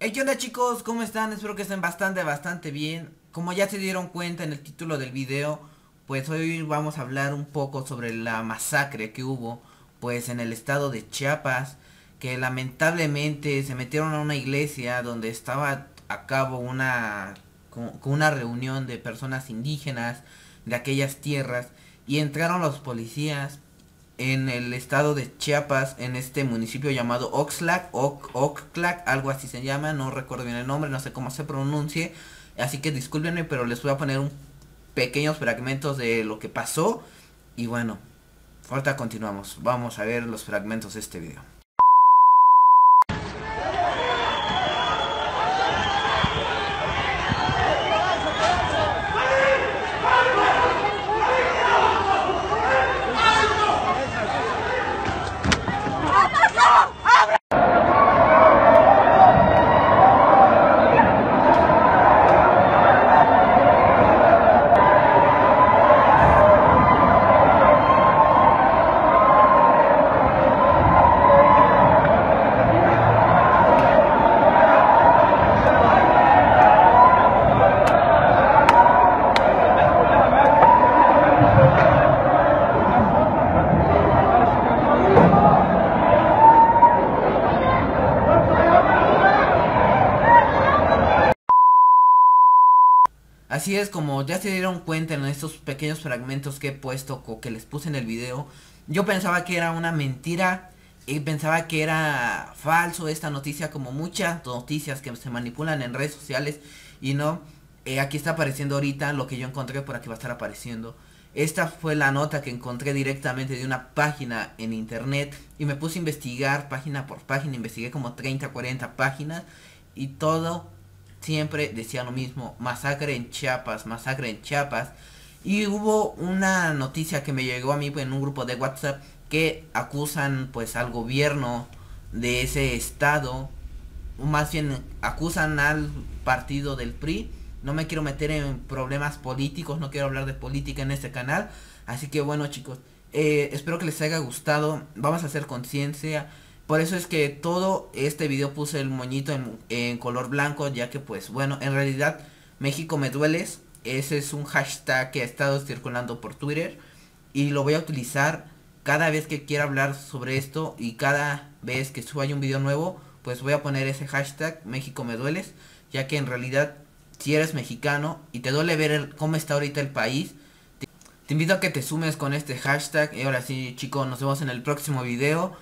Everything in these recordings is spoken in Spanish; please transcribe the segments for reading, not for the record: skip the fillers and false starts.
Hey, ¿qué onda, chicos? ¿Cómo están? Espero que estén bastante bien. Como ya se dieron cuenta en el título del video, pues hoy vamos a hablar un poco sobre la masacre que hubo pues en el estado de Chiapas, que lamentablemente se metieron a una iglesia donde estaba a cabo con una reunión de personas indígenas de aquellas tierras, y entraron los policías en el estado de Chiapas, en este municipio llamado Oxtlac, algo así se llama, no recuerdo bien el nombre, no sé cómo se pronuncie, así que discúlpenme, pero les voy a poner un pequeños fragmentos de lo que pasó. Y bueno, ahorita continuamos, vamos a ver los fragmentos de este video. Así es, como ya se dieron cuenta en estos pequeños fragmentos que he puesto o que les puse en el video, yo pensaba que era una mentira y pensaba que era falso esta noticia, como muchas noticias que se manipulan en redes sociales. Y no, aquí está apareciendo ahorita lo que yo encontré, por aquí va a estar apareciendo. Esta fue la nota que encontré directamente de una página en internet y me puse a investigar página por página, investigué como 30, 40 páginas y todo siempre decía lo mismo: masacre en Chiapas, masacre en Chiapas. Y hubo una noticia que me llegó a mí en un grupo de WhatsApp que acusan pues al gobierno de ese estado, o más bien acusan al partido del PRI. No me quiero meter en problemas políticos, no quiero hablar de política en este canal. Así que bueno, chicos, espero que les haya gustado. Vamos a hacer conciencia. Por eso es que todo este video puse el moñito en color blanco, ya que pues bueno, en realidad México me dueles, ese es un hashtag que ha estado circulando por Twitter y lo voy a utilizar cada vez que quiera hablar sobre esto, y cada vez que suba un video nuevo pues voy a poner ese hashtag México me dueles, ya que en realidad si eres mexicano y te duele ver cómo está ahorita el país, te invito a que te sumes con este hashtag. Y ahora sí, chicos, nos vemos en el próximo video.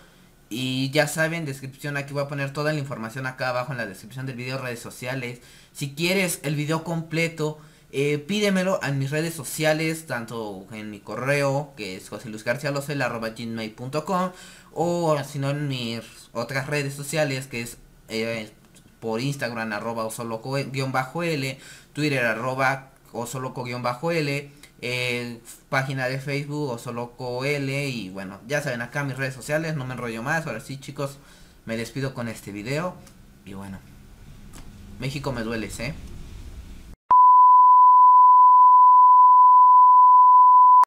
Y ya saben, descripción, aquí voy a poner toda la información acá abajo en la descripción del video, redes sociales. Si quieres el video completo, pídemelo en mis redes sociales, tanto en mi correo, que es joseluisgarcialosel@gmail.com, o si no en mis otras redes sociales, que es por Instagram @osoloco_l, Twitter @osoloco_l, página de Facebook Osoloco L. Y bueno, ya saben, acá mis redes sociales, no me enrollo más. Ahora sí, chicos, me despido con este video. Y bueno, México me dueles,